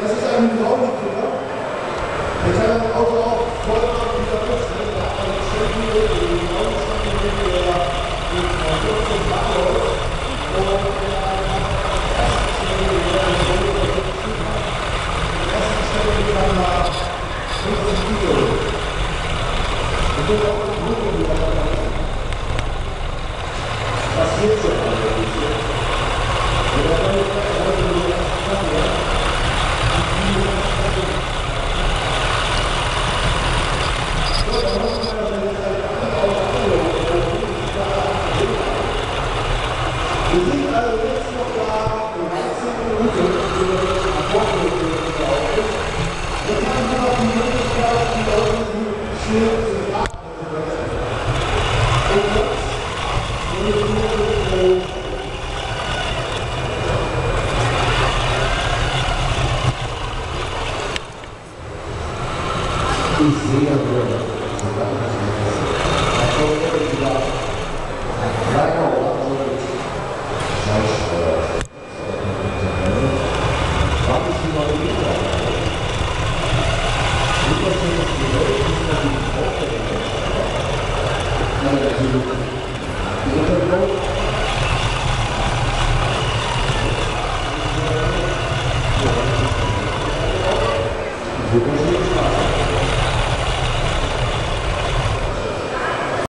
Das ist ein Hydraulikfehler. Der kann das Auto auch vollkommen wieder nutzen. Da hat man eine Strecke, die Hydraulikstrecke, der mit 14 Bar läuft. Und der hat die erste Stelle, die er in der Rolle beschrieben hat. Die erste Stelle, die dann mal 15 Kilo. Und das auch die Brücke, die er dann hat. Was jetzt so eigentlich ist. Und da kann ich gleich heute die erste Stelle. Wir sind also jetzt noch da in 13 Minuten, die wir jetzt am Wochenende laufen. Jetzt haben wir noch die Möglichkeit, die Leute, die schnell zu fragen. Und jetzt, wenn ich nur ich sehe nur, sogar das nicht. Da kommt wieder ein kleiner Ort. Wir